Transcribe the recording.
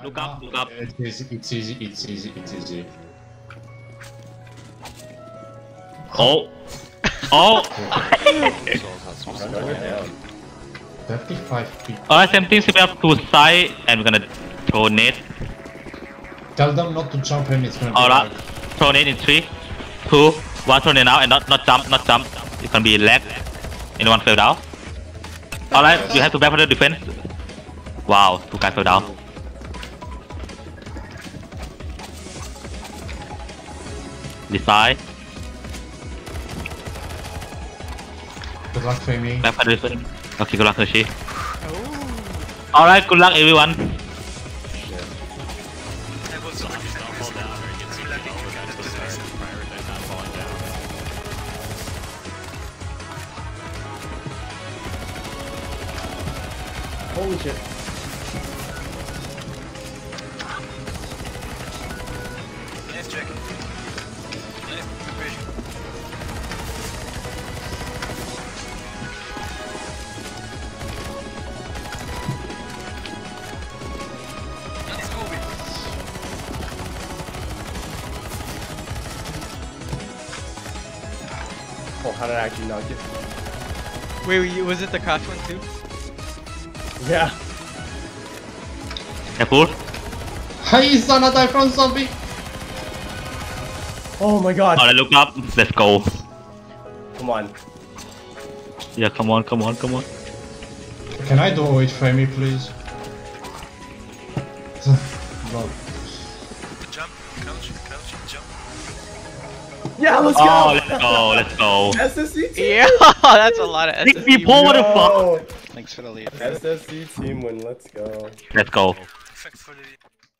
Look up, look up. It's easy, it's easy, it's easy, it's easy. Oh! Oh! 35 people. Alright, same thing, sweep up to side, and we're gonna throw nade. Tell them not to jump in, it's gonna be Alright, throw nade in 3, 2, 1, throw nade now, and not jump, not jump. It's gonna be lag. Anyone fell down? Alright, you have to back for the defense. Wow, 2 guys fell down. This side. Good luck, Femi. Back for the defense. Okay, good luck, Hershey. Alright, good luck, everyone. Holy shit. Nice check. Nice vision. Nice movie. Oh, how did I actually not get? Wait, was it the crash one too? Yeah. Careful. Hi, is another from zombie? Oh my god. Alright, look up. Let's go. Come on. Yeah, come on, come on, come on. Can I do it, Femi, please? No. Jump, crouch, jump. Yeah, let's Oh, go. let's go, let's go. SSC team. Yeah, that's a lot of 6 SSC. people, what the fuck? Yo, Thanks for the lead. SSC team win. Let's go. Let's go. Perfect for the